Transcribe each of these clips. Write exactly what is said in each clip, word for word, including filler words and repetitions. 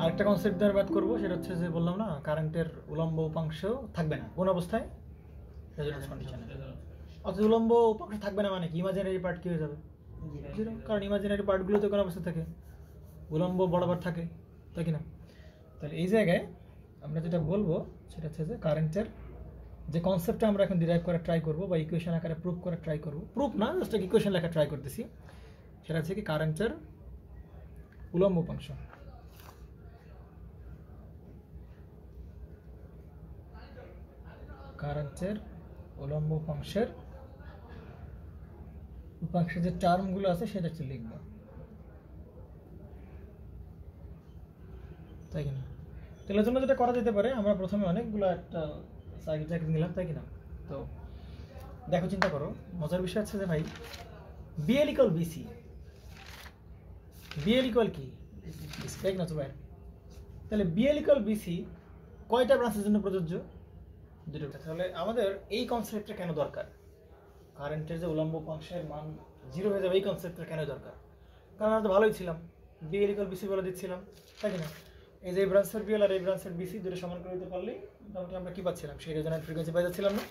আরেকটা কনসেপ্ট দ্বারা ম্যাথ করবো, সেটা হচ্ছে যে বললাম না কারেন্টের উলম্ব উপাংশ থাকবে না কোন অবস্থায়, রেজোন্যান্স কন্ডিশনে। অর্থাৎ উলম্ব উপাংশ থাকবে না মানে কি, ইমাজিনারি পার্ট কি হয়ে যাবে জিরো, কারণ ইমাজিনারি পার্টগুলো তো কোন অবস্থায় থাকে, উলম্ব বরাবর থাকে, তাই কি না? তাহলে এই জায়গায় আমরা যেটা বলবো সেটা হচ্ছে যে কারেন্টের যে কনসেপ্টটা আমরা এখন ডিরাইভ করা ট্রাই করবো বা ইকুয়েশন আকারে প্রুফ করা ট্রাই করবো, প্রুফ না জাস্ট ইকুয়েশন লেখা ট্রাই করতেছি, সেটা হচ্ছে কি কারেন্টের উলম্ব উপাংশ। কারেন্টের উলম্ব উপাংশের উপাংশের যে টার্মগুলো আছে সেটা হচ্ছে লিখবো, তাই কিনা? তাহলে জন্য যেটা করা যেতে পারে, আমরা প্রথমে অনেকগুলো একটা সাইকেল চাকরি নিলাম, তাই কিনা? তো দেখো চিন্তা করো, মজার বিষয় হচ্ছে যে ভাই BL equal BC, BL equal কি ঠিক না তো ভাই? তাহলে বিএল ইকুয়াল বিসি কয়টা ব্রাঞ্চের জন্য প্রযোজ্য? দুটো। তাহলে আমাদের এই কনসেপ্টটা কেন দরকার? কারেন্টের যে উলম্ব উপাংশের মান জিরো হয়ে যাবে এই কনসেপ্টটা কেন দরকার? কারণ আমরা তো ভালোই ছিলাম, বিএল ইকুয়াল বিসি বলে দিচ্ছিলাম, তাই কিনা? এই যে এই ব্রাঞ্চের বিএল আর এই ব্রাঞ্চের বিসি দুটো সমান করে দিতে পারলেই মোটামুটি আমরা কি পাচ্ছিলাম, সেই রেজোন্যান্স ফ্রিকোয়েন্সি পাই যাচ্ছিলাম না?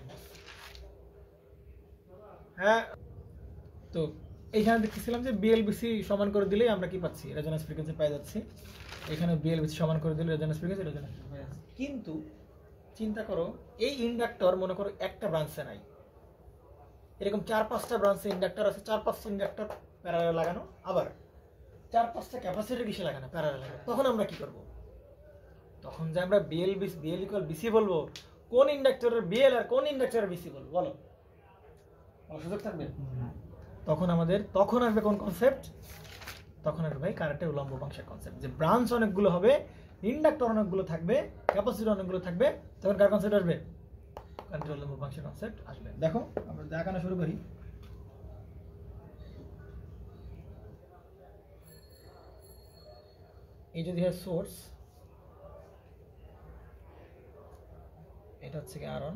হ্যাঁ, তো এইখানে দেখতেছিলাম যে বিএলবিসি সমান করে দিলেই আমরা কি পাচ্ছি, রেজোন্যান্স ফ্রিকোয়েন্সি পাই যাচ্ছি। এখানে বিএলবিসি সমান করে দিলে রেজোন্যান্স ফ্রিকোয়েন্সি রেজোন্যান্স পাই যাচ্ছে। কিন্তু চিন্তা করো, এই ইন্ডাক্টর মনে করো একটা ব্রাঞ্চে নাই, এরকম চার পাঁচটা ব্রাঞ্চে ইন্ডাক্টর আছে, চার পাঁচটা ইন্ডাক্টর প্যারালাল লাগানো, আবার চার পাঁচটা ক্যাপাসিটর কিসে লাগানো, প্যারালাল লাগানো। তখন আমরা কি করব? তখন যে আমরা BL BC BL equal BC বলবো, কোন ইন্ডাক্টরের বিএল আর কোন ইন্ডাক্টরের বিসি বলবো বলো, সুযোগ থাকবে? তখন আমাদের তখন আসবে কোন কনসেপ্ট? তখন আসবে ভাই কারেন্টের উলম্ব উপাংশের কনসেপ্ট, যে ব্রাঞ্চ অনেকগুলো হবে, ইন্ডাক্টর অনেকগুলো থাকবে, ক্যাপাসিটর অনেকগুলো থাকবে, তখন কার কনসেপ্ট আসবে? কারেন্টের উলম্ব উপাংশের কনসেপ্ট আসবে। দেখো আমরা দেখানো শুরু করি। এই যদি হয় সোর্স, এটা হচ্ছে কি আর ওয়ান,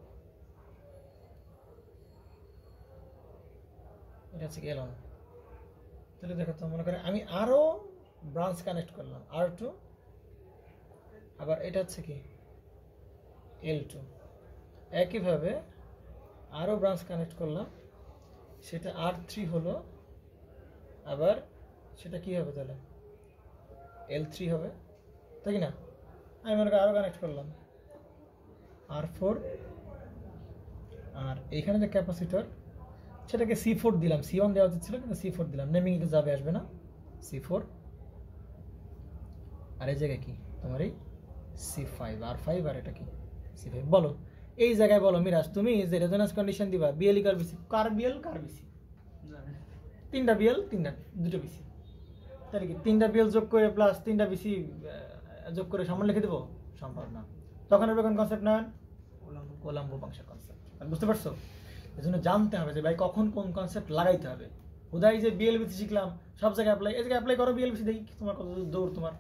এটা হচ্ছে কি এল ওয়ান। তাহলে দেখো তো, মনে করে আমি আরো ব্রাঞ্চ কানেক্ট করলাম, আর টু, আবার এটা হচ্ছে কি এল টু। একইভাবে আরো ব্রাঞ্চ কানেক্ট করলাম, সেটা আর থ্রি হলো, আবার সেটা কি হবে তাহলে এল থ্রি হবে, তাই কি না? আমি মনে করি আরো কানেক্ট করলাম আর ফোর, আর এইখানে যে ক্যাপাসিটর সেটাকে সি ফোর দিলাম, সি ওয়ান দেওয়া ছিল কিন্তু সি ফোর দিলাম, নেমিং এটা যাবে আসবে না, সি ফোর। আর এই জায়গায় কি তোমার এই সি ফাইভ, আর ফাইভ, আর এটা কি সি ফাইভ। বলো এই জায়গায় বলো মিরাজ, তুমি যে রেজোন্যান্স কন্ডিশন দিবা বিএল ইকুয়াল বিসি, কার বিএল কার বিসি? তিনটা বিএল তিনটা দুটো বিসি, তাহলে কি তিনটা বিএল যোগ করে প্লাস তিনটা বিসি যোগ করে সমান লিখে দেবো? সম্ভব না। তখন হবে কোন কনসেপ্ট না, উলম্ব উপাংশের কনসেপ্ট। বুঝতে পারছো? এই জন্য জানতে হবে যে ভাই কখন কোন কনসেপ্ট লাগাইতে হবে। উদাই যে বিএলবিসি শিখলাম সব জায়গায় অ্যাপ্লাই, এই জায়গায় অ্যাপ্লাই করো বিএলবিসি, দেখি তোমার কত দৌড় তোমার,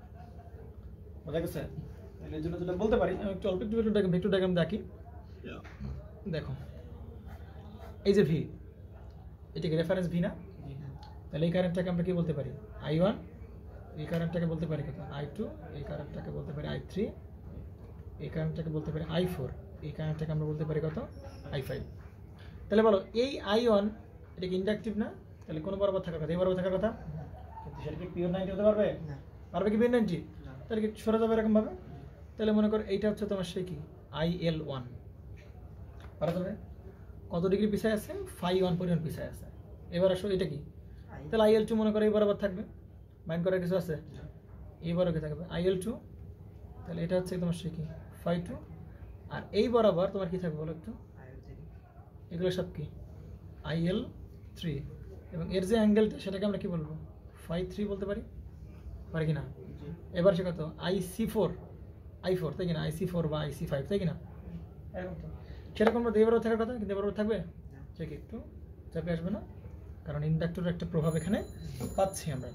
বোঝা গেছে? এর জন্য যেটা বলতে পারি, আমি একটু অল্প একটু ভেক্টর ডায়াগ্রাম ভেক্টর ডায়াগ্রাম দেখি। দেখো এই যে ভি, এটা কি রেফারেন্স ভি না? তাহলে এই কারেন্টটাকে আমরা কি বলতে পারি? I one. এই কারেন্টটাকে বলতে পারি কত? I two. এই কারেন্টটাকে বলতে পারি আই থ্রি। এই কারেন্টটাকে বলতে পারি আই ফোর। এই কারেন্টটাকে আমরা বলতে পারি কত? I five. তাহলে বলো এই আই ওয়ান এটা কি ইন্ডাকটিভ না? তাহলে কোন বরাবর থাকার কথা? এই বরাবর থাকার কথা, কিন্তু সেটা কি পিওর নাইনটি হতে পারবে? পারবে কি পিওর নাইনটি? তাহলে কি সরে যাবে এরকম ভাবে? তাহলে মনে করো এইটা হচ্ছে তোমার সেই কি আই এল ওয়ান, পারা যাবে? কত ডিগ্রি পিছায় আছে? ফাইভ ওয়ান পরিমাণ পিছায় আছে। এবার আসো এটা কি, তাহলে আই এল টু মনে করো এই বরাবর থাকবে, মাইন্ড করার কিছু আছে? এই বরাবর থাকবে আই এল টু, তাহলে এটা হচ্ছে তোমার সেই কি ফাইভ টু, আর এই বরাবর তোমার কি থাকবে বলো একটু? এগুলো সব কি আই এল থ্রি, এবং এর যে অ্যাঙ্গেলটা সেটাকে আমরা কি বলবো? ফাইভ থ্রি বলতে পারি, পারি কি না? এবার সে কত? I C four, I four, তাই কিনা? আই সি ফোর বা আই সি ফাইভ, তাই কিনা? এরকম তো সেরকম এই বরাবর থাকার কথা, কিন্তু বরাবর থাকবে সে কি একটু চাপে আসবে না, কারণ ইন্ডাক্টরের একটা প্রভাব এখানে পাচ্ছি আমরা।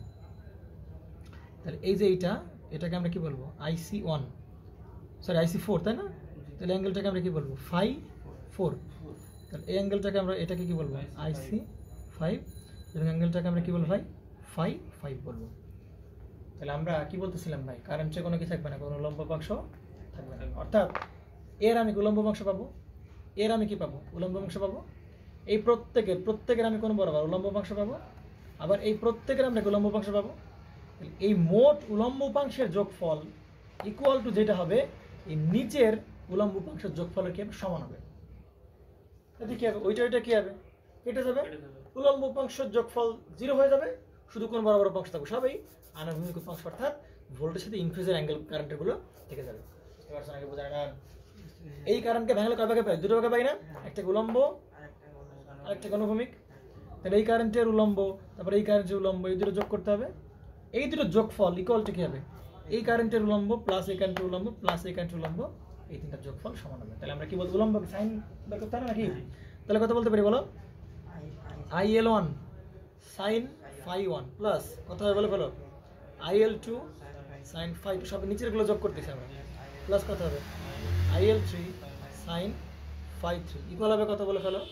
তাহলে এই যে এইটা, এটাকে আমরা কি বলবো? I C one, sorry I C four, তাই না? তাহলে অ্যাঙ্গেলটাকে আমরা কি বলবো? Five four. তাহলে এই অ্যাঙ্গেলটাকে আমরা এটাকে কি বলবো? আই সি ফাইভ, এবং অ্যাঙ্গেলটাকে আমরা কি বলবো? ভাই ফাইভ ফাইভ বলবো। তাহলে আমরা কি বলতেছিলাম ভাই, কারেন্টের কোনো কি থাকবে না, কোনো উলম্ব অংশ থাকবে না। অর্থাৎ এর আমি উলম্ব অংশ পাবো, এর আমি কি পাবো, উলম্ব অংশ পাবো। এই প্রত্যেকের প্রত্যেকের আমি কোন বরাবর উলম্ব অংশ পাবো, আবার এই প্রত্যেকের আমরা উলম্ব অংশ পাবো। এই মোট উলম্ব উপাংশের যোগফল ইকুয়াল টু যেটা হবে এই নিচের উলম্ব উপাংশের যোগফলের কি হবে, সমান হবে। তাহলে কি হবে, ওইটা ওইটা কি হবে, কেটে যাবে, উলম্ব উপাংশের যোগফল জিরো হয়ে যাবে, শুধু কোন বরাবর উপাংশ থাকবে, সবই আনুভূমিক উপাংশ, অর্থাৎ ভোল্টেজের সাথে ইনফেজের অ্যাঙ্গেল কারেন্টের গুলো থেকে যাবে। এবার আগে বোঝা না, এই কারেন্টকে ভাঙলে কয় ভাগে পাই, দুটো ভাগে পাই না, একটা উলম্ব আরেকটা অনুভূমিক। তাহলে এই কারেন্টের উলম্ব তারপরে এই কারেন্টের উলম্ব, এই দুটো যোগ করতে হবে, এই দুটো যোগফল ইকুয়াল টু কি হবে, এই কারেন্টের উলম্ব প্লাস এই কারেন্টের উলম্ব প্লাস এই কারেন্টের উলম্ব, এই তিনটা যোগফল সমান হবে। তাহলে আমরা কি বলবো, উলম্ব সাইন বের করতে হবে নাকি? তাহলে কত বলতে পারি বলো, I L one sine phi one plus কত হবে বলে বলো, I L two sine phi two, সব নিচের গুলো যোগ করতেছি আমরা, প্লাস কত হবে I L three sine phi three equal হবে কত বলে ফেলো,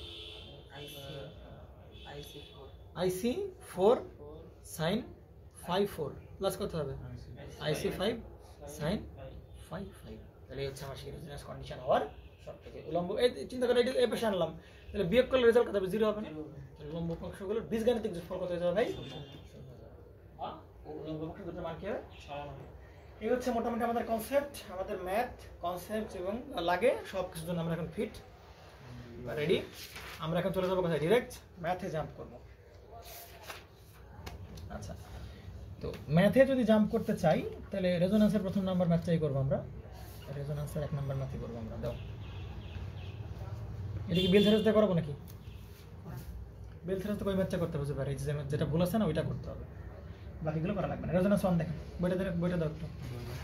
IC four sine five four plus কত হবে IC five sine five five. তাহলে হচ্ছে আমার সেই রেজোন্যান্স কন্ডিশন হওয়ার সব থেকে উলম্ব। এই চিন্তা করে এই পাশে আনলাম, তাহলে বিয়োগ করলে রেজাল্ট কত হবে, জিরো হবে না। উলম্ব অংশগুলোর বীজগাণিতিক যোগফল কত হয়ে যাবে ভাই, উলম্ব অংশ দুটোর মান কি হবে, এই হচ্ছে মোটামুটি আমাদের কনসেপ্ট, আমাদের ম্যাথ কনসেপ্ট এবং লাগে সব কিছুর জন্য আমরা এখন ফিট রেডি। আমরা এখন চলে যাবো কোথায়, ডিরেক্ট ম্যাথে জাম্প করবো। আচ্ছা, তো ম্যাথে যদি জাম্প করতে চাই তাহলে রেজোন্যান্সের প্রথম নাম্বার ম্যাথটাই করবো আমরা, রেজোন্যান্সের এক নাম্বার ম্যাথই করবো আমরা। দাও, এটা কি বেল থেরাসতে করবো নাকি, বেল থেরাসতে ওই ম্যাথটা করতে হবে, পারে যেটা ভুল আছে না ওইটা করতে হবে, বাকিগুলো করা লাগবে না। রেজোন্যান্স ওয়ান দেখেন, বইটা দেখেন, বইটা দাও একটু।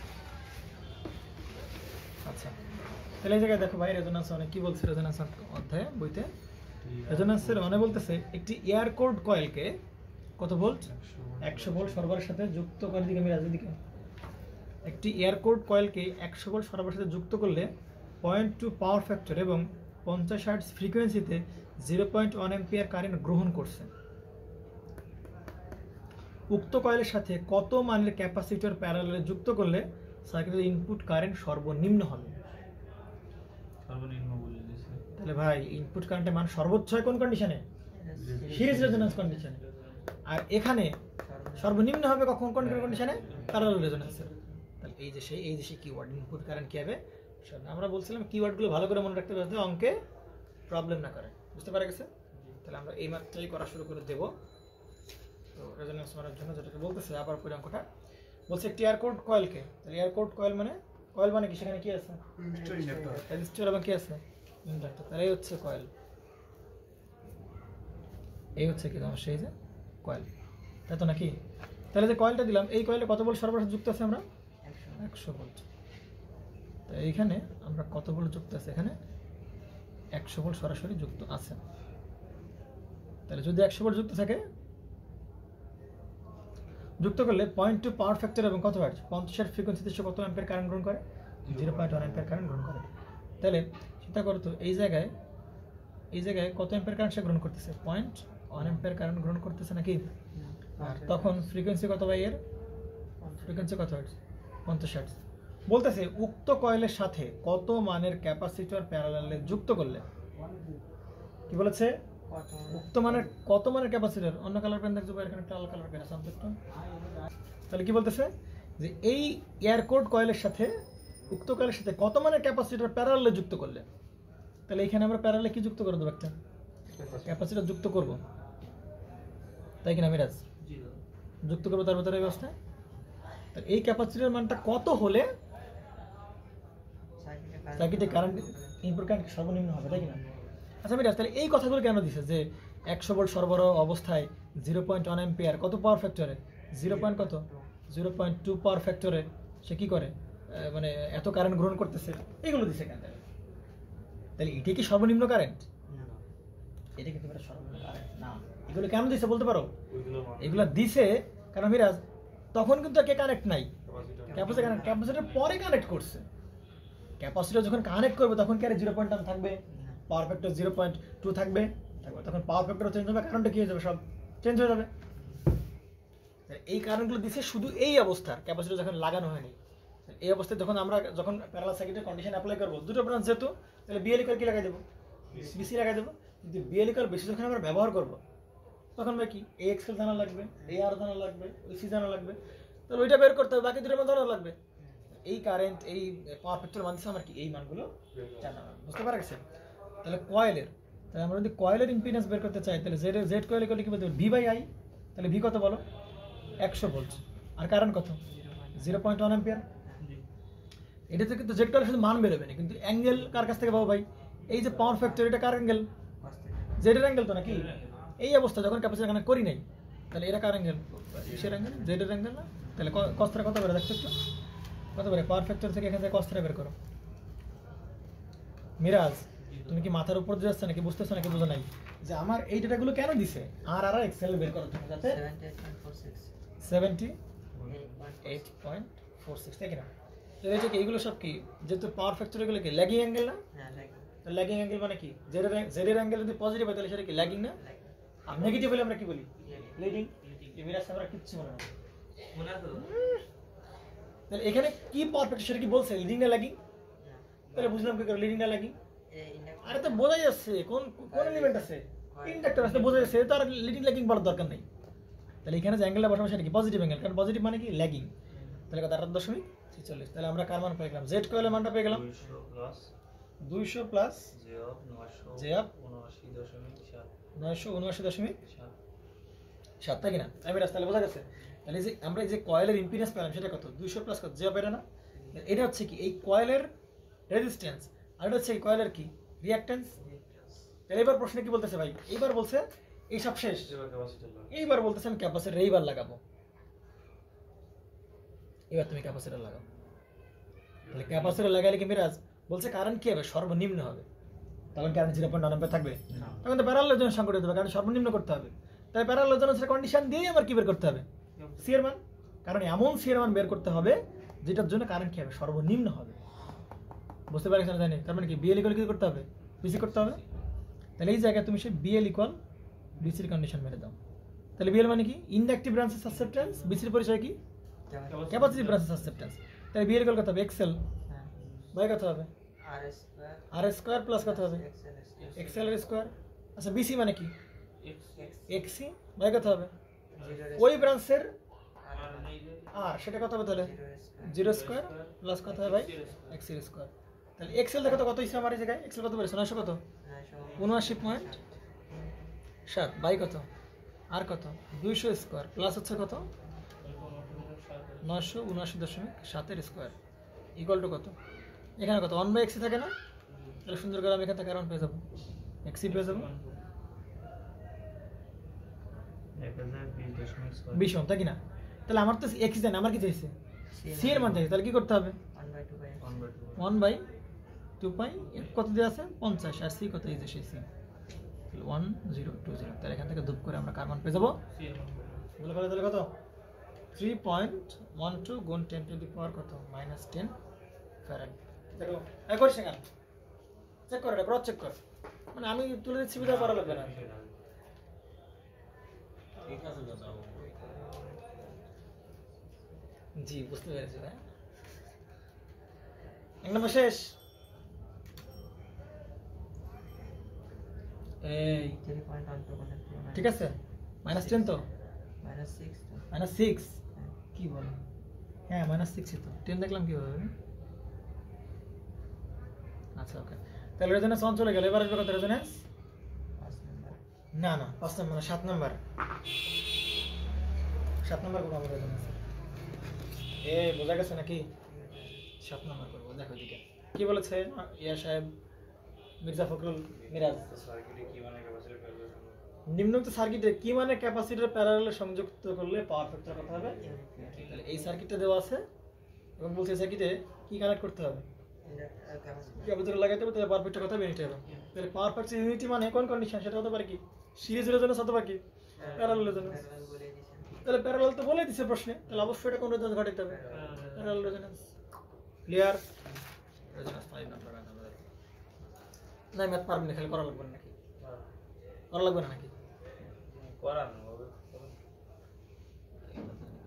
আচ্ছা, তাহলে এই জায়গায় দেখো ভাই, রেজোন্যান্স ওয়ানে কি বলছে, রেজোন্যান্স অধ্যায়ে বইতে রেজোন্যান্সের ওয়ানে বলতেছে একটি এয়ার কোড কয়েলকে কত ভোল্ট, একশো ভোল্ট সরবরাহের সাথে যুক্ত করে, দিকে আমি রাজের দিকে, একটি এয়ার কোড কয়েলকে একশো ভোল্ট সরবরাহের সাথে যুক্ত করলে পয়েন্ট টু পাওয়ার ফ্যাক্টর এবং পঞ্চাশ হার্টজ ফ্রিকোয়েন্সিতে zero point one ampere current গ্রহণ করছে। উক্ত কয়েলের সাথে কত মানের ক্যাপাসিটর প্যারালালে যুক্ত করলে সার্কিটের ইনপুট কারেন্ট সর্বনিম্ন হবে। সর্বনিম্ন বলে দিয়েছে, তাহলে ভাই ইনপুট কারেন্টের মান সর্বোচ্চ হয় কোন কন্ডিশনে, সিরিজ রেজোন্যান্স কন্ডিশনে, আর এখানে সর্বনিম্ন হবে কখন, কোন কন্ডিশনে, প্যারালাল রেজোন্যান্সে। তাহলে এই যে সেই এই যে সেই কিওয়ার্ড ইনপুট কারেন্ট কি হবে, আমরা বলছিলাম কিওয়ার্ডগুলো ভালো করে মনে রাখতে হবে যাতে অঙ্কে প্রবলেম না করে, বুঝতে পারা গেছে। তাহলে আমরা এই মাত্রাই করা শুরু করে দেব। তো রেজোন্যান্স মানের জন্য যেটাকে বলতেছে আবার পুরো অঙ্কটা বলছে একটি এয়ার কোড কয়েলকে, তাহলে এয়ার কোড কয়েল মানে কয়েল মানে কি, সেখানে কি আছে, রেজিস্টর এবং কি আছে, ইন্ডাক্টর। তাহলে এই হচ্ছে কয়েল, এই হচ্ছে কি তোমার সেই যে কয়েল, তাই তো নাকি। তাহলে যে কয়েলটা দিলাম, এই কয়েলে কত ভোল্ট সরবরাহ যুক্ত আছে, আমরা একশো ভোল্ট। তো এইখানে আমরা কত ভোল্ট যুক্ত আছে, এখানে একশো ভোল্ট সরাসরি যুক্ত আছে। তাহলে যদি একশো ভোল্ট যুক্ত থাকে, যুক্ত করলে পয়েন্ট টু পাওয়ার ফ্যাক্টর এবং কত হার্টজ, পঞ্চাশ ফ্রিকোয়েন্সিতে সে কত অ্যাম্পিয়ার কারেন্ট গ্রহণ করে, zero point one ampere current গ্রহণ করে। তাহলে চিন্তা করো তো, এই জায়গায় এই জায়গায় কত অ্যাম্পিয়ার কারেন্ট সে গ্রহণ করতেছে, পয়েন্ট ওয়ান অ্যাম্পিয়ার কারেন্ট গ্রহণ করতেছে নাকি। আর তখন ফ্রিকোয়েন্সি কত ভাই, এর ফ্রিকোয়েন্সি কত হার্টজ, পঞ্চাশ হার্টজ। বলতেছে উক্ত কয়েলের সাথে কত মানের ক্যাপাসিটর প্যারালালে যুক্ত করলে, কি বলেছে, উক্ত মানের কত মানের ক্যাপাসিটর, অন্য কালার পেন দেখছো, এখানে একটা লাল কালার পেন আছে সাবজেক্ট। তাহলে কি বলতেছে যে এই এয়ার কোড কয়েলের সাথে উক্ত কয়েলের সাথে কত মানের ক্যাপাসিটর প্যারালালে যুক্ত করলে, তাহলে এখানে আমরা প্যারালালে কি যুক্ত করে দেবো, একটা ক্যাপাসিটর যুক্ত করব, তাই কিনা মিরাজ, যুক্ত করবো তার ভেতরে ব্যবস্থা। তাহলে এই ক্যাপাসিটরের মানটা কত হলে সার্কিটে কারেন্ট ইনপুট কারেন্ট সর্বনিম্ন হবে, তাই কিনা। আচ্ছা মিরাজ, তাহলে এই কথাগুলো কেন দিছে যে একশো ভোল্ট সরবরাহ অবস্থায় জিরো পয়েন্ট ওয়ান এম্পিয়ার কত পাওয়ার ফ্যাক্টরে, জিরো পয়েন্ট কত জিরো পয়েন্ট টু পাওয়ার ফ্যাক্টরে সে কি করে, মানে এত কারেন্ট গ্রহণ করতেছে, এগুলো দিছে কেন। তাহলে এটা কি সর্বনিম্ন কারেন্ট, এটা কিন্তু সর্বনিম্ন কারেন্ট না। এগুলো কেন দিছে বলতে পারো, এগুলো দিছে কারণ মিরাজ তখন কিন্তু কে কানেক্ট নাই, ক্যাপাসিটর ক্যাপাসিটর পরে কানেক্ট করছে। ক্যাপাসিটর যখন কানেক্ট করবে তখন কি আর জিরো পয়েন্ট ওয়ান থাকবে, power factor zero point two থাকবে, তখন পাওয়ার ফ্যাক্টর চেঞ্জ হবে, কারণটা কি হয়ে যাবে, সব চেঞ্জ হয়ে যাবে। এই কারণগুলো দিছে শুধু এই অবস্থার ক্যাপাসিটর যখন লাগানো হয়নি। এই অবস্থায় যখন আমরা যখন প্যারালাল সার্কিটের কন্ডিশন অ্যাপ্লাই করবো দুটো ব্রাঞ্চ যেহেতু, তাহলে বিএল ইকুয়াল কি লাগাই দেবো, বিসি লাগাই দেবো। কিন্তু বিএল ইকুয়াল বেশি যখন আমরা ব্যবহার করবো তখন ভাই কি এই এক্সেল জানা লাগবে, এই আর জানা লাগবে, ওই সি জানা লাগবে, তাহলে ওইটা বের করতে হবে, বাকি দুটোর মধ্যে জানা লাগবে। এই কারেন্ট এই পাওয়ার ফ্যাক্টর মান দিচ্ছে আমার কি এই মানগুলো জানা লাগবে, বুঝতে পারা গেছে? তাহলে কয়েলের, তাহলে আমরা যদি কয়েলের ইম্পিডেন্স বের করতে চাই তাহলে জেড জেড কয়েল ইকুয়াল কি বলতে হবে, ভি বাই আই। তাহলে ভি কত বলো, একশো ভোল্ট, আর কারেন্ট কত, জিরো পয়েন্ট ওয়ান অ্যাম্পিয়ার। এটাতে কিন্তু জেড কয়েলের শুধু মান বেরোবে না, কিন্তু অ্যাঙ্গেল কার কাছ থেকে পাবো ভাই, এই যে পাওয়ার ফ্যাক্টর এটা কার অ্যাঙ্গেল, জেডের অ্যাঙ্গেল তো নাকি। এই অবস্থা যখন ক্যাপাসিটর কানেক্ট করি নাই তাহলে এটা কার অ্যাঙ্গেল, কিসের অ্যাঙ্গেল, জেডের অ্যাঙ্গেল না। তাহলে কস্টটা কত বেরো দেখছো একটু, কত বেরো পাওয়ার ফ্যাক্টর থেকে এখান থেকে কস্টটা বের করো। মিরাজ তুমি কি মাথার উপর দিয়ে যাচ্ছে নাকি, বুঝতেছো নাকি বুঝো নাই যে আমার এই ডেটাগুলো কেন দিছে, আর আর এক্সেল বের করো তুমি যাতে seventy eight point four six তাই কিনা। তো এই যে এইগুলো সব কি, যেহেতু পাওয়ার ফ্যাক্টর এগুলো কি ল্যাগিং অ্যাঙ্গেল না, তো ল্যাগিং অ্যাঙ্গেল মানে কি, জেডের জেডের অ্যাঙ্গেল যদি পজিটিভ হয় তাহলে সেটা কি ল্যাগিং না, আর নেগেটিভ হলে আমরা কি বলি লিডিং। এই মিরাজ আমরা কিচ্ছু মনে না, মনে আছে তো? তাহলে এখানে কি পাওয়ার ফ্যাক্টর সেটা কি বলছে, লিডিং না ল্যাগিং, তাহলে বুঝলাম কি করে লিডিং না ল্যাগিং। আরে তো বোঝা যাচ্ছে কোন কোন এলিমেন্ট আছে, ইন্ডাক্টর আছে, বোঝা যাচ্ছে, তো আর লিডিং ল্যাগিং বলার দরকার নেই। তাহলে এখানে যে অ্যাঙ্গেলটা বসাবো সেটা কি পজিটিভ অ্যাঙ্গেল, কারণ পজিটিভ মানে কি ল্যাগিং। তাহলে কত, আট দশমিক ছেচল্লিশ। তাহলে আমরা কার মান পেয়ে গেলাম, জেড কয়েলের মানটা পেয়ে গেলাম দুইশো প্লাস জে আপ নয়শো উনআশি দশমিক সাত তাই কিনা। আমি রাস্তা বোঝা গেছে। তাহলে যে আমরা এই যে কয়েলের ইম্পিডেন্স পেলাম সেটা কত, দুইশো প্লাস কত, জে আপ, এটা না। এটা হচ্ছে কি এই কয়েলের রেজিস্ট্যান্স, আর এটা হচ্ছে এই কয়েলের কি রিঅ্যাকট্যান্স। তাহলে এবার প্রশ্নে কি বলতেছে ভাই, এইবার বলছে এই সব শেষ, এইবার বলতেছে আমি ক্যাপাসিটর এইবার লাগাবো, এবার তুমি ক্যাপাসিটর লাগাও। তাহলে ক্যাপাসিটর লাগাইলে কি মিরাজ বলছে কারেন্ট কি হবে, সর্বনিম্ন হবে, তখন কারেন্ট জিরো পয়েন্ট নাম্বার থাকবে, তখন তো প্যারালাল জন্য সংকট হতে হবে, কারণ সর্বনিম্ন করতে হবে। তাই প্যারালাল জন্য কন্ডিশন দিয়েই আমার কি বের করতে হবে, সি এর মান, কারণ এমন সি এর মান বের করতে হবে যেটার জন্য কারেন্ট কি হবে, সর্বনিম্ন হবে। বুঝতে পারছি না জানি, তার মানে কি বিএল ইকুয়াল কি করতে হবে, বিসি করতে হবে। তাহলে এই জায়গায় তুমি সে বিএল ইকুয়াল বিসির কন্ডিশন মেরে দাও। তাহলে বিএল মানে কি ইনডাকটিভ ব্রাঞ্চের সাসেপ্টেন্স, বিসির পরিচয় কি ক্যাপাসিটিভ ব্রাঞ্চের সাসেপ্টেন্স। তাহলে বিএল ইকুয়াল কত হবে, এক্সেল বাই কত হবে, আর স্কয়ার প্লাস কত হবে, এক্সেল এর স্কয়ার। আচ্ছা বিসি মানে কি, এক্সি বাই কত হবে, ওই ব্রাঞ্চের আর সেটা কত হবে, তাহলে জিরো স্কয়ার প্লাস কত হবে ভাই, এক্স এর স্কয়ার। তাহলে এক্সেল দেখো তো কত হইছে আমার এই জায়গায়, এক্সেল কত বেরিয়েছে, নয়শো কত উনআশি পয়েন্ট সাত বাই কত, আর কত দুইশো স্কয়ার প্লাস হচ্ছে কত নয়শো উনআশি দশমিক সাতের স্কয়ার ইকুয়াল টু কত, এখানে কত ওয়ান বাই এক্সি থাকে না। তাহলে সুন্দর করে আমি এখান থেকে কারণ পেয়ে যাবো, এক্সি পেয়ে যাবো বিশ ওহম তাই কিনা। তাহলে আমার তো এক্সি জানি, আমার কি চাইছে সি এর মান চাইছে, তাহলে কি করতে হবে ওয়ান বাই টু পাই কত দেওয়া আছে পঞ্চাশ, আর সি কত এই যে সেই C one zero two zero. তাহলে এখান থেকে ধূপ করে আমরা কার মান পেয়ে যাবো, বলে ফেলে তাহলে কত থ্রি পয়েন্ট ওয়ান টু গুণ টেন টু দি পাওয়ার কত মাইনাস টেন ফ্যারাড। দেখো একবার সেখান চেক করে ক্রস চেক কর, মানে আমি তুলে দিচ্ছি বিধায় করা লাগবে না। ঠিক আছে দাদা, জি বুঝতে পেরেছি ভাই, এক নম্বর শেষ। এই ঠিক আছে মাইনাস টেন তো মাইনাস সিক্স কি বলো, হ্যাঁ মাইনাস সিক্সই তো, টেন দেখলাম কিভাবে। আচ্ছা ওকে, তাহলে রেজোনেন্স অন চলে গেল, এবার আসবে কত রেজোনেন্স, না না পাঁচ নম্বর না সাত নম্বর, সাত নম্বর করবো আমরা রেজোনেন্স। এ বোঝা গেছে নাকি, সাত নম্বর করবো। দেখো দিকে কি বলেছে ইয়া সাহেব মির্জা ফখরুল মিরাজ, নিম্নোক্ত সার্কিটে কি মানে ক্যাপাসিটর প্যারালালে সংযুক্ত করলে পাওয়ার ফ্যাক্টর কত হবে। তাহলে এই সার্কিটটা দেওয়া আছে এবং বলছে সার্কিটে কি কানেক্ট করতে হবে, ক্যাপাসিটর লাগাইতে হবে, তাহলে পাওয়ার ফ্যাক্টর কত হবে, ইউনিটি হবে। তাহলে পাওয়ার ফ্যাক্টর ইউনিটি মানে কোন কন্ডিশন, সেটা হতে পারে কি সিরিজ রেজোনেন্স অথবা কি প্যারালাল রেজোনেন্স। তাহলে প্যারালাল তো বলে দিছে প্রশ্নে, তাহলে অবশ্যই এটা কোন রেজোনেন্স ঘটাইতে হবে, parallel resonance. Clear, resonance five number আমাদের না, ম্যাথ পারবেন না, খালি করা লাগবে না নাকি, করা লাগবে না নাকি, করা না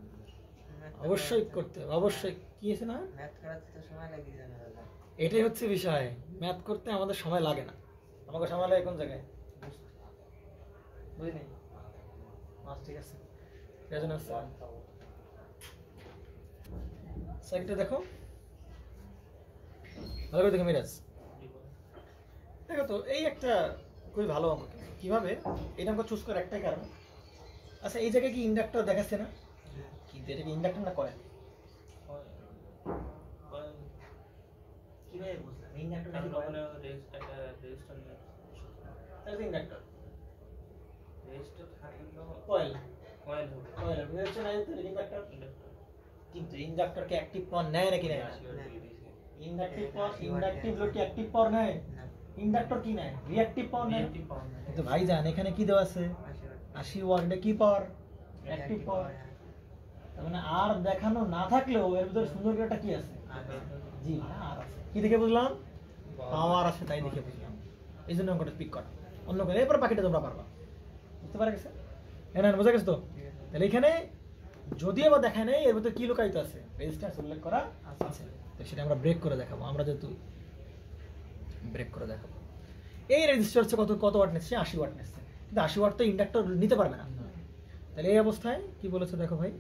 অবশ্যই করতে হবে, অবশ্যই। কি আছে না, ম্যাথ করাতে তো সময় লাগে জানা দাদা। এটাই হচ্ছে বিষয়, ম্যাথ করতে আমাদের সময় লাগে না, আমাকে সময় লাগে কোন জায়গায়, বুঝলি? আচ্ছা ঠিক আছে, রেজন আছে সাইডটা দেখো ভালো করে দেখো মিরাজ, দেখো তো এই একটা খুবই ভালো অঙ্ক। কিভাবে এটা আমাকে চুজ করে একটাই কারণ, আচ্ছা এই জায়গায় কি ইন্ডাক্টর দেখাচ্ছে না, কি এটা কি ইন্ডাক্টর না কয়েল? কিভাবে বুঝলাম ইন্ডাক্টর নাকি কয়েল? একটা রেজিস্টার নিয়ে তাহলে তো ইন্ডাক্টর, রেজিস্টার থাকলে তো কয়েল কয়েল হবে। কয়েল বুঝেছো না, তো ইন্ডাক্টর। ইন্ডাক্টর কিন্তু ইন্ডাক্টর কি অ্যাক্টিভ পাওয়ার নেয় নাকি নেয় না? ইন্ডাকটিভ পাওয়ার, ইন্ডাকটিভ লোড কি অ্যাক্টিভ পাওয়ার নেয়? না, ইন্ডাক্টর কি নেয়? রিঅ্যাক্টিভ পাওয়ার নেয়। রিঅ্যাক্টিভ পাওয়ার না। কিন্তু ভাইজান এখানে কি দেওয়া আছে? আশি ওয়াট। আশি ওয়াট, এটা কি পাওয়ার? অ্যাক্টিভ অ্যাক্টিভ পাওয়ার। পাওয়ার, হ্যাঁ। তার মানে আর দেখানো না থাকলেও এর ভিতরে সুন্দর করে একটা কি আছে? আছে। জি আর আছে। কি দেখে বুঝলাম? পাওয়ার আছে তাই দেখে বুঝলাম, এই জন্য অঙ্কটা পিক করা। অন্য করে এরপর বাকিটা তোমরা পারবা, বুঝতে পারা গেছে? হ্যাঁ না, বোঝা গেছে তো? ঠিক আছে। তাহলে এখানে যদি আবার দেখা নেই এর ভিতরে কি লুকায়িত আছে, রেজিস্ট্যান্স উল্লেখ করা আছে, তো সেটা আমরা ব্রেক করে দেখাবো। আমরা যেহেতু ব্রেক করে দেখাবো, এই রেজিস্টার হচ্ছে কত কত ওয়াট নিচ্ছে? আশি ওয়াট নিচ্ছে, কিন্তু আশি ওয়াট তো ইন্ডাক্টর নিতে পারবে না। তাহলে এই অবস্থায় কি বলেছে দেখো ভাই,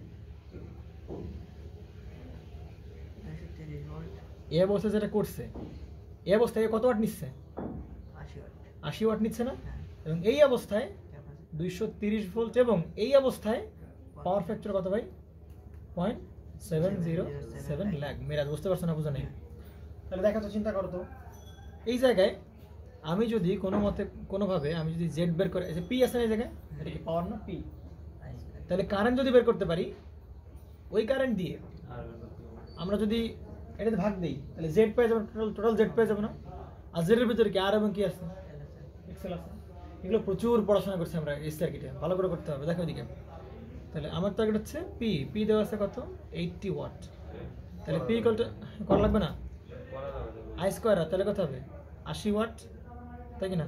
একশো তিরিশ ভোল্ট, এই অবস্থায় যেটা করছে, এই অবস্থায় কত ওয়াট নিচ্ছে? আশি ওয়াট। আশি ওয়াট নিচ্ছে না? হ্যাঁ। এবং এই অবস্থায় ক্যাপাসিটি দুইশো তিরিশ ভোল্ট, এবং এই অবস্থায় পাওয়ার ফ্যাক্টর কত ভাই? Point seven zero seven lag. Meraj বুঝতে পারছো না? বুঝো নেই? তাহলে দেখা তো, চিন্তা করো তো, এই জায়গায় আমি যদি কোনো মতে কোনোভাবে আমি যদি জেড বের করে, পি আছে না এই জায়গায়, এটা কি পাওয়ার না? পি। তাহলে কারেন্ট যদি বের করতে পারি, ওই কারেন্ট দিয়ে আর আমরা যদি এটাতে ভাগ দিই, তাহলে জেড পেয়ে যাবো, টোটাল টোটাল জেড পেয়ে যাবো না? আর জেডের ভিতরে কি আর এবং কি আছে? এক্সেল আছে। এগুলো প্রচুর পড়াশোনা করছি আমরা এই সার্কিটে, ভালো করে করতে হবে। দেখো এদিকে, তাহলে আমার টার্গেট হচ্ছে পি, পি দেওয়া আছে কত? Eighty watt. তাহলে পি ইকুয়াল টু করা লাগবে না, আই স্কোয়ার, তাহলে কত হবে? আশি ওয়াট, তাই কি না?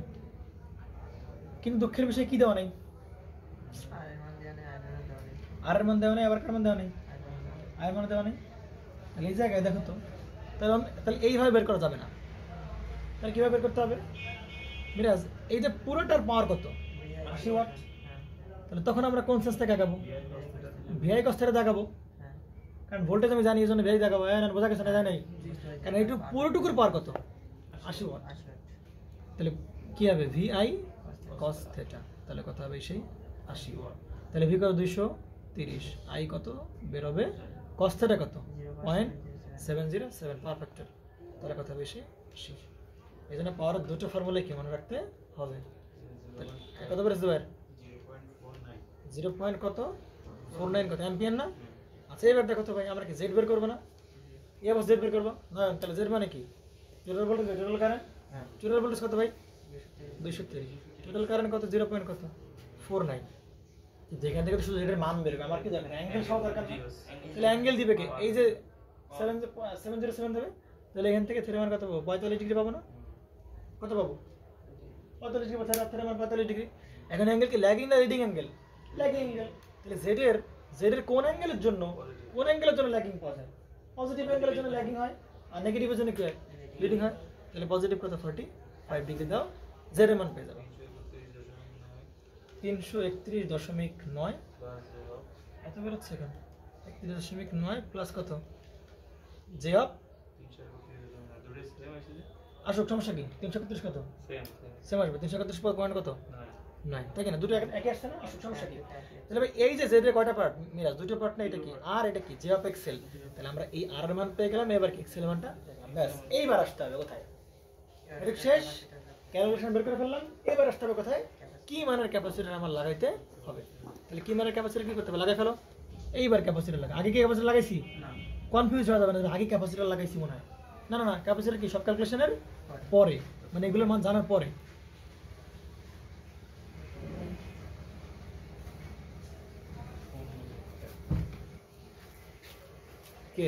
কিন্তু দুঃখের বিষয়ে কি দেওয়া নেই, আর এর মধ্যে জানে আর এর মধ্যে অনেক। আর এর মান দেওয়া নেই, আবার কার মান দেওয়া নেই, আর এর মধ্যে আয়ের মান দেওয়া নেই। তাহলে এই জায়গায় দেখো তো, তাহলে আমি- তাহলে এইভাবে বের করা যাবে না। তাহলে কীভাবে বের করতে হবে মিরাজ? এই যে পুরোটার পাওয়ার কত? আশি ওয়াট। হ্যাঁ, তাহলে তখন আমরা কোন সেন্স থেকে আগাবো? ভিআই কস থেকে দেখাবো, হ্যাঁ। কারণ ভোল্টেজ আমি জানি, এই জন্য ভিআই দেখাবো। হ্যাঁ না, বোঝা গেছে না? জানি নাই, কারণ এইটু পুরোটুকুর পাওয়ার কত? আশি ওয়াট। আশি ওয়াট। তাহলে কি হবে? ভিআই কস থেটা, তাহলে কত হবে? সেই আশি ওয়াট। তাহলে ভি কত? দুইশো তিরিশ। আই কত বেরোবে? কস থেটা কত? পয়েন্ট সেভেন জিরো সেভেন, পারফেক্টের। তাহলে কত হবে? সেই আশি। এই জন্য পাওয়ারের দুটো ফর্মুলা কি মনে রাখতে হবে? তাহলে কত বেরোচ্ছে ভাই? জিরো পয়েন্ট কত? ফোর নাইন কত অ্যাম্পিয়ার না? আচ্ছা এবার দেখো তো ভাই, আমরা কি জেড বের করবো না? এই অবস্থা জেড বের করবো না? তাহলে জেড মানে কি? টোটাল ভোল্টেজ, টোটাল কারেন্ট, হ্যাঁ। টোটাল ভোল্টেজ কত ভাই? দুইশো তিরিশ। টোটাল কারেন্ট কত? জিরো পয়েন্ট কত? Four nine. যেখান থেকে তো শুধু এটার মান বেরোবে, আমার কি দরকার? অ্যাঙ্গেল সহ দরকার নেই। তাহলে অ্যাঙ্গেল দিবে কে? এই যে সেভেন সেভেন জিরো সেভেন দেবে, তাহলে এখান থেকে থ্রি মান কত পাবো? পঁয়তাল্লিশ ডিগ্রি পাবো না? কত পাবো? পঁয়তাল্লিশ ডিগ্রি, থ্রি মান পঁয়তাল্লিশ ডিগ্রি। এখন অ্যাঙ্গেল কি ল্যাগিং না লিডিং অ্যাঙ্গেল? Lagging angle. তাহলে জেডের জেডের কোন অ্যাঙ্গেলের জন্য, কোন অ্যাঙ্গেলের জন্য ল্যাগিং পাওয়া যায়? পজিটিভ অ্যাঙ্গেলের জন্য ল্যাগিং হয়, আর নেগেটিভের জন্য কি হয়? লিডিং হয়। তাহলে পজিটিভ কত? ফর্টি ফাইভ ডিগ্রি দাও, জেডের মান পেয়ে যাবে তিনশো একত্রিশ দশমিক নয়। এত বেরোচ্ছে এখানে, একত্রিশ দশমিক নয় প্লাস কত? জে অফ আসুক, সমস্যা কি? তিনশো একত্রিশ কত? সেম আসবে। তিনশো একত্রিশ পয়েন্ট কত? নয়, তাই কিনা? দুটো এক- একই আসছে না? আসুক, সমস্যা কি? তাহলে ভাই এই যে জেডের কয়টা পার্ট মিরাজ? দুটো পার্ট না? এটা কি আর এটা কি? J of XL. তাহলে আমরা এই আর এর মান পেয়ে গেলাম, এবার কি এক্সেল মানটা ব্যাস। এইবার আসতে হবে কোথায়? এটা শেষ, ক্যালকুলেশন বের করে ফেললাম। এবার আসতে হবে কোথায়? কি মানের ক্যাপাসিটর আমার লাগাইতে হবে। তাহলে কি মানের ক্যাপাসিটর কি করতে হবে? লাগাই ফেলো। এইবার ক্যাপাসিটর লাগা, আগে কি ক্যাপাসিটর লাগাইছি? কনফিউজ হয়ে যাবে না, আগে ক্যাপাসিটর লাগাইছি মনে হয়। না না না, ক্যাপাসিটর কি সব ক্যালকুলেশনের পরে, মানে এগুলোর মান জানার পরে। কে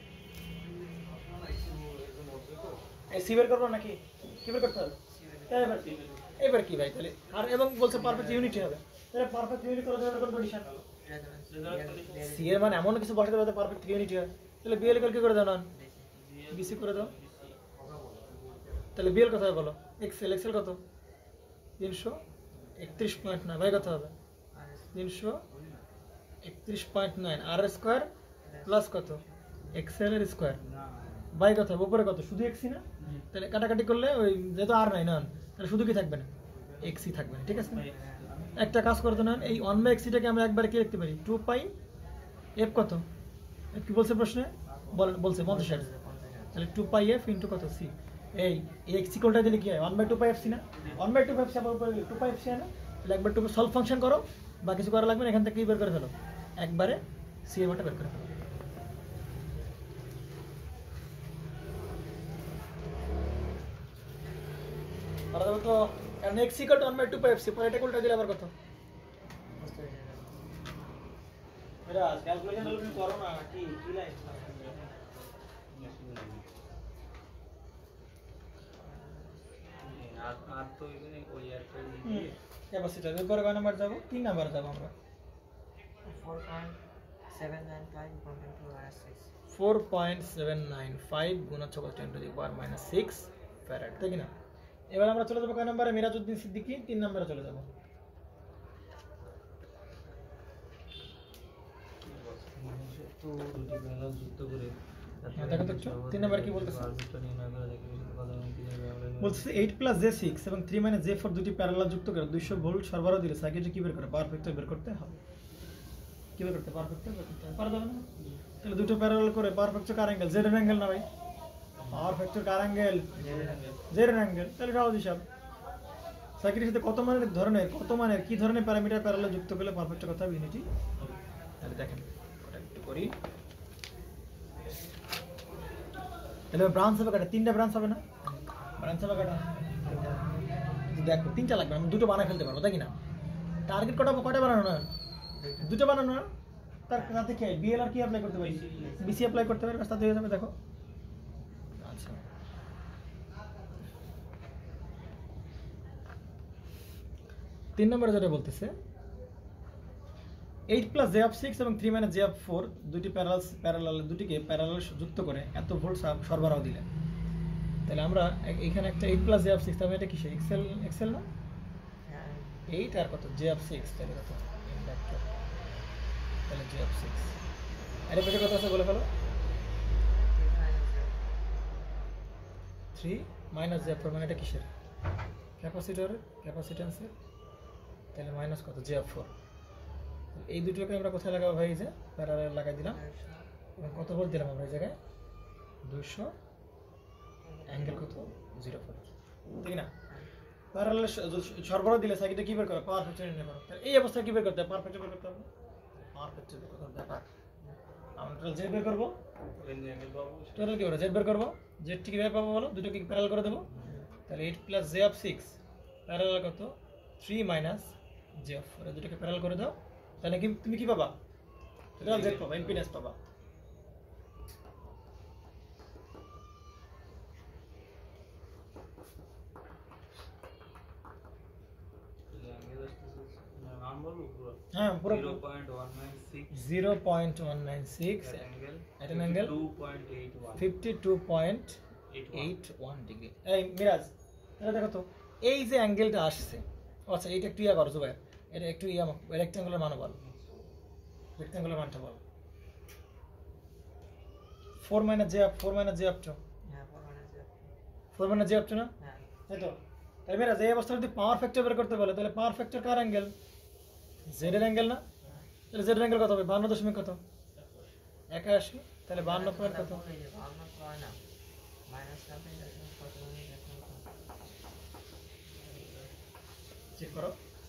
সি বের করবো নাকি? কি বের করতে হবে? এবার এবার কি ভাই? তাহলে আর এবং বলছে পারফেক্ট ইউনিটি হবে। তাহলে পারফেক্ট ইউনিটি করার জন্য কোন কন্ডিশন? সি এর মানে এমন কিছু বসাতে যাতে পারফেক্ট ইউনিটি হয়, তাহলে বিএল ইকুয়াল কি করে দাও না বিসি করে দাও। তাহলে বিএল কত হবে বলো, এক্সেল এক্সেল কত তিনশো একত্রিশ পয়েন্ট নয়, ভাই কত হবে তিনশো একত্রিশ পয়েন্ট নয় আর স্কোয়ার প্লাস কত এক্সেল এর স্কোয়ার বাই কত হবে উপরে কত শুধু এক্সি না, তাহলে কাটাকাটি করলে ওই যেহেতু আর নাই না তাহলে শুধু কি থাকবে না এক্সি থাকবে না, ঠিক আছে। একটা কাজ করতে না এই ওয়ান বাই এক্সিটাকে আমরা একবার কি লিখতে পারি টু পাই এফ কত কি বলছে প্রশ্নে বল- বলছে পঞ্চাশ হার্টজ, তাহলে টু পাই এফ ইন্টু কত সি, এই এক্স ইকুয়ালটা দিলে কি হয় one by two pi f C না, one by two pi f C আবার উপরে টু পাই এফ সি না, তাহলে একবার টু সলভ ফাংশন করো বা কিছু করা লাগবে না, এখান থেকে কি বের করে ফেলো একবারে সি এর মানটা বের করে ফেলো। আর দেখো তো কারণ X equal to one by two pi f C পরে এটা উল্টা দিলে আবার কত এরা ক্যালকুলেশন হলো তুমি করো না কি কি লাইন আর আর তো এখানে ওই একটা ক্যাপাসিটর এর পরে কয় নাম্বার যাব তিন নাম্বার যাব আমরা four point seven nine five equal to minus six. Four point seven nine five গুণা ছয় ten to the power minus six farad, তাই কি না। এবার আমরা চলে যাবো কয় নম্বরে মিরাজউদ্দিন সিদ্দিকী তিন নম্বরে চলে যাবো। তো দুটি প্যারালাল যুক্ত করে হ্যাঁ, দেখো তো একটু, তিন নম্বরে কি বলতেছে? বলছে এইট প্লাস জে সিক্স এবং থ্রি মাইনাস জে ফোর দুটি প্যারালাল যুক্ত করে দুইশো ভোল্ট সরবরাহ দিলে সার্কিটে কি বের করে পাওয়ার ফ্যাক্টর বের করতে হবে, কি বের করতে পাওয়ার ফ্যাক্টর বের করতে হবে পারা যাবে না, তাহলে দুটো প্যারালাল করে পাওয়ার ফ্যাক্টর কার অ্যাঙ্গেল জেড এর অ্যাঙ্গেল না ভাই, পাওয়ার ফ্যাক্টর কার অ্যাঙ্গেল জেড এর অ্যাঙ্গেল, তাহলে সহজ হিসাব সার্কিটের সাথে কত মানের ধরনের কত মানের কি ধরনের প্যারামিটার প্যারালাল যুক্ত করলে পাওয়ার ফ্যাক্টর কথা হবে ইউনিটি। তাহলে দেখেন ওটা একটু করি, তাহলে ব্রাঞ্চ হবে কটা তিনটা ব্রাঞ্চ হবে না, ব্রাঞ্চ হবে কটা দেখো তিনটা লাগবে আমি দুটো বানায় ফেলতে পারবো তাই কি না, টার্গেট কটা কটা বানানো না দুটো বানানো না, তার সাথে কি বিএল আর কি অ্যাপ্লাই করতে পারি বিসি অ্যাপ্লাই করতে পারি রাস্তা হয়ে যাবে দেখো। আচ্ছা তিন নম্বরে যেটা বলতেছে eight plus j of six এবং three minus j of four দুটি প্যারালাল প্যারালাল দুটিকে প্যারালাল যুক্ত করে এত ভোল্ট সরবরাহ দিলে, তাহলে আমরা এখানে একটা eight plus j of six তাহলে এটা কিসে এক্সেল এক্সেল না এইট আর কত জে অফ সিক্স তাহলে কত ইন্ডাক্টর, তাহলে জে অফ সিক্স এর পেছনে কত আছে বলে ফেলো three minus j of four মানে এটা কিসের ক্যাপাসিটর ক্যাপাসিট্যান্সের, তাহলে মাইনাস কত জে অফ ফোর, এই দুটোকে আমরা কোথায় লাগাবো ভাই যে প্যারালাল লাগাই দিলাম এবং কত ভোল্ট দিলাম আমরা এই জায়গায় দুইশো অ্যাঙ্গেল কত জিরো ফোর, ঠিক না। প্যারালাল সরবরাহ দিলে সার্কিটে কি বের করে পাওয়ার ফ্যাক্টর নির্ণয় করো, তাহলে এই অবস্থায় কি বের করতে হবে পাওয়ার ফ্যাক্টর বের করতে হবে, পাওয়ার ফ্যাক্টর বের করতে হবে আমরা টোটাল জেড বের করবো, টোটাল কি করে জেড বের করবো, জেড ঠিক কিভাবে পাবো বলো দুটোকে প্যারালাল করে দেবো, তাহলে eight plus j of six parallel কত three minus j of four দুটোকে প্যারালাল করে দাও, তাহলে কি তুমি কি পাবা টোটাল জেড পাবা ইম্পিডেন্স পাবা। হ্যাঁ পুরো zero point one nine six zero point one nine six angle at an angle two point eight one fifty two point eight one degree. এই মিরাজ এটা দেখো তো এই যে অ্যাঙ্গেলটা আসছে, আচ্ছা এইটা একটু ইয়া করো জুবাইর, এটা একটু ইয়া রেক্ট্যাঙ্গুলার মান বল, রেক্ট্যাঙ্গুলার মানটা বল four minus j of four minus j of two Yeah, four minus zero. Four minus j of two না, Yeah. তাই তো। তাহলে মিরাজ এই অবস্থায় যদি পাওয়ার ফ্যাক্টর বের করতে বলে তাহলে পাওয়ার ফ্যাক্টর কার অ্যাঙ্গেল জেড এর অ্যাঙ্গেল না, তাহলে জেড এর অ্যাঙ্গেল কত হবে বান্ন দশমিক কত একাশি, তাহলে বান্ন পয়েন্ট কত এই যে বান্ন point না। Minus না পেয়ে যাচ্ছে, কত হয়ে যাচ্ছে? চেক করো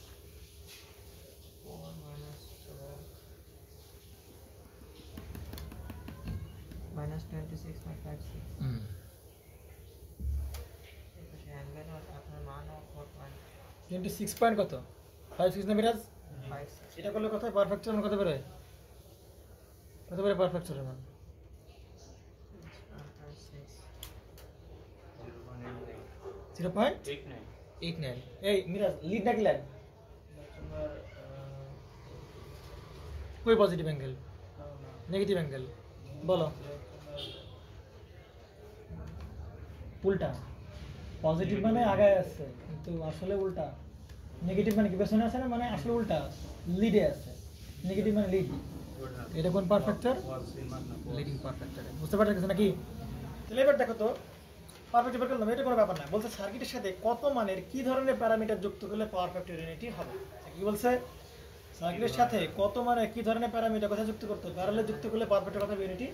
four minus twelve. Minus twenty-six point five six. একুশে angle আর আপনার মান ও four point twenty six point কত ফাইভ সিক্স না মিরাজ, five six. এটা করলে কোথায় পাওয়ার ফ্যাক্টর মান কত বেরোয় কত বেরোয় পাওয়ার ফ্যাক্টরের মান one point six. Zero point eight nine eight nine. এই মিরাজ লিড নাকি ল্যাগ ওই পজিটিভ অ্যাঙ্গেল নেগেটিভ অ্যাঙ্গেল বলো উল্টা পজিটিভ মানে আগায় আসছে কিন্তু আসলে উল্টা নেগেটিভ মানে কি পেছনে আছে না মানে আসলে উল্টা লিডে আছে নেগেটিভ মানে লিড এটা কোন পারফেক্টর লিডিং পারফেক্টর বুঝতে পারছেন নাকি তাহলে এবার দেখো তো পারফেক্ট বের করলাম এটা কোনো ব্যাপার না বলছে সার্কিটের সাথে কত মানের কি ধরনের প্যারামিটার যুক্ত করলে পারফেক্ট ইউনিটি হবে কি বলছে সার্কিটের সাথে কত মানের কি ধরনের প্যারামিটার কথা যুক্ত করতে হবে প্যারালাল যুক্ত করলে পারফেক্ট কথা ইউনিটি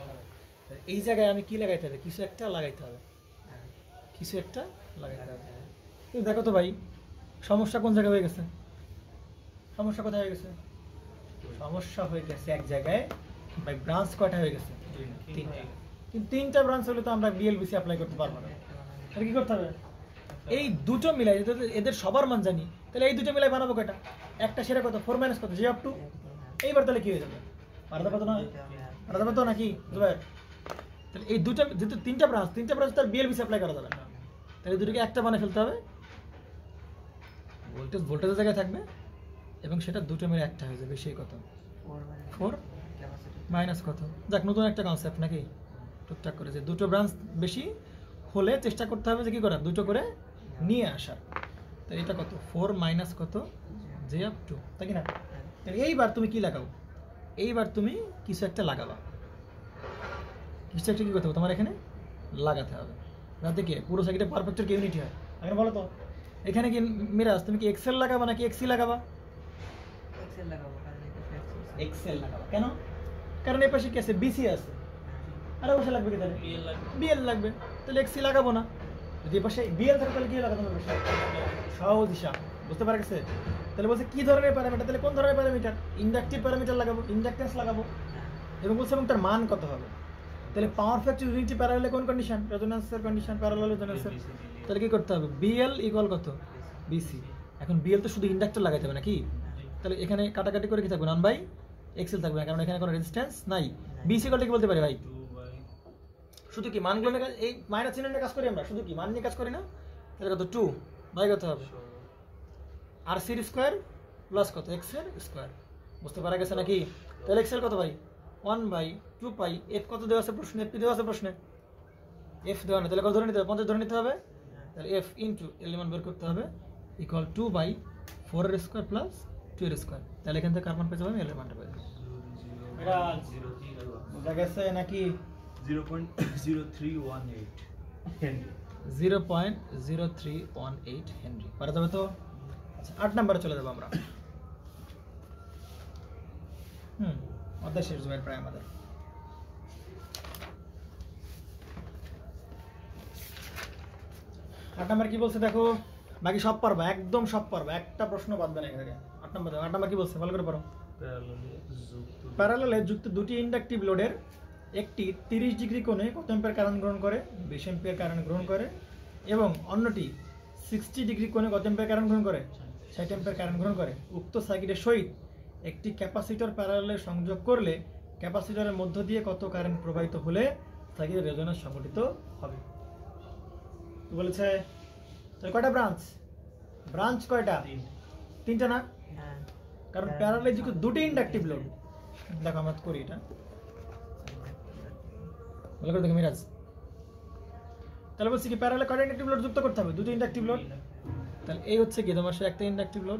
এই জায়গায় আমি কি লাগাইতে হবে কিছু একটা লাগাইতে হবে কিছু একটা লাগাইতে হবে কিন্তু দেখো তো ভাই সমস্যা কোন জায়গায় হয়ে গেছে সমস্যা কোথায় হয়ে গেছে সমস্যা হয়ে গেছে এক জায়গায় ভাই ব্রাঞ্চ কয়টা হয়ে গেছে তিনটা কিন্তু তিনটা ব্রাঞ্চ হলে তো আমরা বিএলবিসি অ্যাপ্লাই করতে পারবো না তাহলে কি করতে হবে এই দুটো মিলাই যদি এদের সবার মান জানি তাহলে এই দুটো মিলাই বানাবো কয়টা একটা সেটা কত ফোর মাইনাস কত জি অফ টু এইবার তাহলে কি হয়ে যাবে পারতে পারতো না পারতে পারতো নাকি জুবাইর তাহলে এই দুটো যেহেতু তিনটা ব্রাঞ্চ তিনটা ব্রাঞ্চ তার বিএলবিসি অ্যাপ্লাই করা যাবে না তাহলে দুটোকে একটা বানিয়ে ফেলতে হবে ভোল্টেজ ভোল্টেজের জায়গায় থাকবে এবং সেটা দুটো মিলে একটা হয়ে যাবে সেই কত ফোর মাইনাস কত যাক নতুন একটা কনসেপ্ট নাকি টুকটাক করে যে দুটো ব্রাঞ্চ বেশি হলে চেষ্টা করতে হবে যে কী করার দুটো করে নিয়ে আসার তো এটা কত ফোর মাইনাস কত জে অফ টু তাই কি না তাহলে এইবার তুমি কি লাগাও এইবার তুমি কিছু একটা লাগাবা কিছু একটা কী করতে হবে তোমার এখানে লাগাতে হবে যাতে কি পুরো সার্কিটে পারফেক্টের কি ইউনিটি হয় এখন বলো তো এখানে কি মিরাজ তুমি কি এক্সেল লাগাবা নাকি এক্সি লাগাবা এক্সেল লাগাবো কারণ এটা ফ্লেক্সিবল এক্সেল লাগাবা কেন কারণ এই পাশে কি আছে বিসি আছে আর অবশ্যই লাগবে কি তাহলে বিএল লাগবে বিএল লাগবে তাহলে এক্সি লাগাবো না যদি এই পাশে বিএল থাকে তাহলে কি লাগাতে হবে সহজ হিসাব বুঝতে পারা গেছে তাহলে বলছে কি ধরনের প্যারামিটার তাহলে কোন ধরনের প্যারামিটার ইন্ডাকটিভ প্যারামিটার লাগাবো ইন্ডাকটেন্স লাগাবো এবং বলছে এবং তার মান কত হবে তাহলে পাওয়ার ফ্যাক্টর ইউনিটি প্যারালালে কোন কন্ডিশন রেজোন্যান্সের কন্ডিশন প্যারালাল রেজোন্যান্সের তাহলে কি করতে হবে বিএল ইকুয়াল কত বিসি এখন বিএল তো শুধু ইন্ডাক্টর লাগাইতে হবে নাকি তাহলে এখানে কাটাকাটি করে কি থাকবে নন বাই এক্সেল থাকবে না কারণ এখানে কোনো রেজিস্ট্যান্স নাই বিসি ইকুয়াল কি বলতে পারি ভাই শুধু কি মানগুলো নিয়ে এই মাইনাস চিহ্ন নিয়ে কাজ করি আমরা শুধু কি মান নিয়ে কাজ করি না তাহলে কত টু বাই কত হবে আর সির স্কোয়ার প্লাস কত এক্স এর স্কোয়ার বুঝতে পারা গেছে নাকি তাহলে এক্সেল কত ভাই one by two pi f কত দেওয়া আছে প্রশ্নে এফ দেওয়া আছে প্রশ্নে এফ দেওয়া নেই তাহলে কত ধরে নিতে হবে পঞ্চাশ ধরে নিতে হবে তাহলে এফ ইন্টু এলিমেন্ট বের করতে হবে ইকুয়াল টু বাই ফোর এর স্কোয়ার প্লাস টু এর স্কোয়ার তাহলে এখান থেকে কার্বন পেয়ে যাবে এলিমেন্টটা পেয়ে যাবে বোঝা গেছে নাকি zero point zero three one eight zero point zero three one eight henry পারা যাবে তো আচ্ছা আট নাম্বারে চলে যাবো আমরা হুম অর্ধেক শেষ জুমের প্রায় আমাদের আট নাম্বার কি বলছে দেখো বাকি সব পারবা একদম সব পারবা একটা প্রশ্ন বাদ দেন এখানে আট নাম্বার আট নাম্বার কি বলছে ভালো করে পড়ো প্যারালালে যুক্ত দুটি ইন্ডাকটিভ লোডের একটি তিরিশ ডিগ্রি কোণে কত অ্যাম্পিয়ার কারেন্ট গ্রহণ করে বিশ অ্যাম্পিয়ার কারেন্ট গ্রহণ করে এবং অন্যটি সিক্সটি ডিগ্রি কোণে কত অ্যাম্পিয়ার কারেন্ট গ্রহণ করে ষাট অ্যাম্পিয়ার কারেন্ট গ্রহণ করে উক্ত সার্কিটের সহিত একটি ক্যাপাসিটর প্যারালালে সংযোগ করলে ক্যাপাসিটরের মধ্য দিয়ে কত কারেন্ট প্রবাহিত হলে সার্কিটের রেজোন্যান্স সংঘটিত হবে বলেছে তাহলে কয়টা ব্রাঞ্চ ব্রাঞ্চ কয়টা তিনটা না হ্যাঁ কারণ প্যারালালে যুক্ত দুটি ইন্ডাকটিভ লোড দেখো আমরা করি এটা ভালো করে দেখো মিরাজ তাহলে বলছি কি প্যারালালে কয়টা ইন্ডাকটিভ লোড যুক্ত করতে হবে দুটো ইন্ডাকটিভ লোড তাহলে এই হচ্ছে কি তোমার সে একটা ইন্ডাকটিভ লোড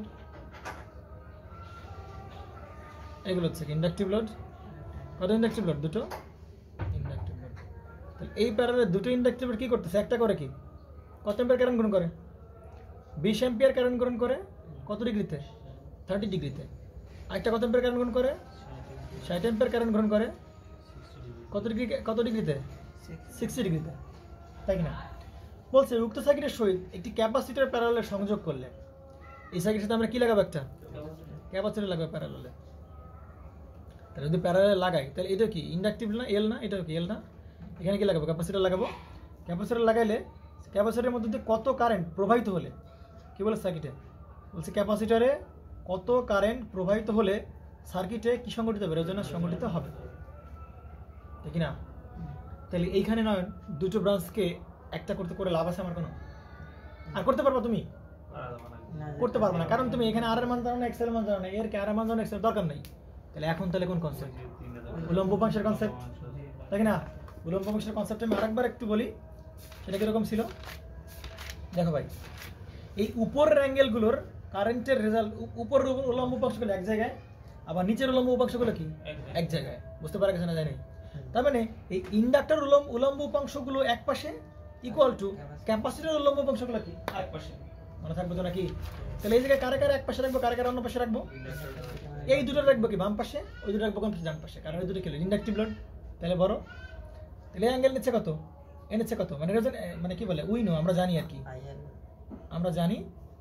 এগুলো হচ্ছে কি ইন্ডাকটিভ লোড কত ইন্ডাকটিভ লোড দুটো ইন্ডাকটিভ লোড তাহলে এই প্যারালালে দুটো ইন্ডাকটিভ লোড কি করতেছে একটা করে কি কত অ্যাম্পিয়ার কারেন্ট গ্রহণ করে বিশ অ্যাম্পিয়ার কারেন্ট গ্রহণ করে কত ডিগ্রিতে থার্টি ডিগ্রিতে আরেকটা কত অ্যাম্পিয়ার কারেন্ট গ্রহণ করে ষাট অ্যাম্পিয়ার কারেন্ট গ্রহণ করে কত ডিগ্রি কত ডিগ্রিতে সিক্সটি ডিগ্রিতে তাই কি না বলছে উক্ত সার্কিটের সহিত একটি ক্যাপাসিটর প্যারালালে সংযোগ করলে এই সার্কিটের সাথে আমরা কি লাগাবো একটা ক্যাপাসিটর লাগবে প্যারালালে তাহলে যদি প্যারালালে লাগাই তাহলে এটা কি ইন্ডাকটিভ না এল না এটা কি এল না এখানে কি লাগাবো ক্যাপাসিটর লাগাবো ক্যাপাসিটর লাগাইলে ক্যাপাসিটরের মধ্যে দিয়ে কত কারেন্ট প্রবাহিত হলে কি বলে সার্কিটে বলছে ক্যাপাসিটরে কত কারেন্ট প্রবাহিত হলে সার্কিটে কি সংগঠিত হবে রেজোন্যান্স সংগঠিত হবে ঠিক না তাহলে এইখানে নয় দুটো ব্রাঞ্চকে একটা করতে করে লাভ আছে আমার কোনো আর করতে পারবো তুমি করতে পারবো না কারণ তুমি এখানে আর এর মান জানো না এক্স এর মান জানো না এর কে আর এর মান জানো এক্স এর দরকার নেই তাহলে এখন তাহলে কোন কনসেপ্ট? উলম্ব উপাংশের কনসেপ্ট, তাই না? উলম্ব উপাংশের কনসেপ্ট আমি আরেকবার একটু বলি, সেটা কিরকম ছিল দেখো ভাই। এই উপরের অ্যাঙ্গেলগুলোর কারেন্টের রেজাল্ট, উপরের উলম্ব উপাংশগুলো এক জায়গায়, আবার নিচের উলম্ব উপাংশগুলো কি এক জায়গায়, বুঝতে পারা গেছে না? জানি। তার মানে এই ইন্ডাক্টর উলম্ব উলম্ব উপাংশগুলো এক পাশে ইকুয়াল টু ক্যাপাসিটর উলম্ব উপাংশগুলো কি আরেক পাশে, মনে থাকবে তো নাকি? তাহলে এই জায়গায় কারে কারে এক পাশে রাখবো, কারে কারে অন্য পাশে রাখবো? এই দুটো রাখবো কি বাম পাশে, ওই দুটো রাখবো কোন পাশে? ডান পাশে, কারণ এই দুটো কি ইন্ডাকটিভ লোড। তাহলে বড়, তাহলে অ্যাঙ্গেল নিচ্ছে কত, এ নিচ্ছে কত, মানে মানে কি বলে উই নো, আমরা জানি আর কি, I L. আমরা জানি।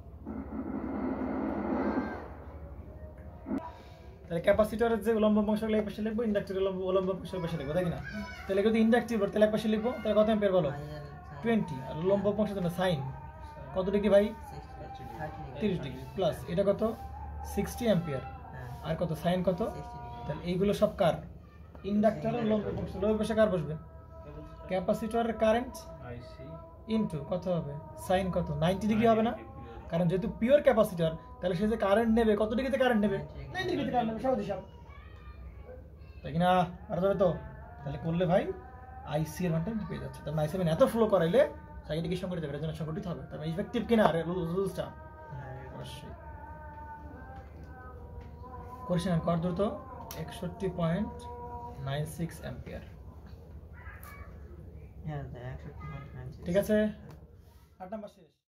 তাহলে ক্যাপাসিটরের যে উলম্ব অংশগুলো এই পাশে লিখবো, ইন্ডাক্টরের উলম্ব উলম্ব অংশের পাশে লিখবো, তাই না? তাহলে যদি ইন্ডাকটিভ তাহলে এক পাশে লিখবো, তাহলে কত অ্যাম্পিয়ার বলো? I L. Sin. টোয়েন্টি। আর উলম্ব অংশের জন্য সাইন কত ডিগ্রি ভাই? sixty. thirty. তিরিশ ডিগ্রি প্লাস এটা কত? Sixty ampere. হ্যাঁ, আর কত সাইন কত? sixty degree. তাহলে এইগুলো সব কার? ইন্ডাক্টর উলম্ব অংশ। ওই পাশে কার বসবে? ক্যাপাসিটরের কারেন্ট আইসি ইনটু কত হবে? সাইন কত? নাইনটি ডিগ্রি হবে না? কারণ যেহেতু পিওর ক্যাপাসিটর, তাহলে সে যে কারেন্ট নেবে কত ডিগ্রিতে কারেন্ট নেবে? নাইনটি ডিগ্রিতে কারেন্ট নেবে, সহজ হিসাব, তাই কি না? আর যাবে তো? তাহলে করলে ভাই আইসি এর মানটা পেয়ে যাচ্ছে। তার মানে আইসি এত ফ্লো করাইলে সাইকেল কি সংগঠিত হবে, রেজোনেন্স সংগঠিত হবে। তার মানে ইফেক্টিভ কিনা আর রুলসটা অবশ্যই করেছিলেন কর দ্রুত একষট্টি point nine six ampere. Yeah, the actual point nine six. ঠিক আছে, আট নাম্বার শেষ।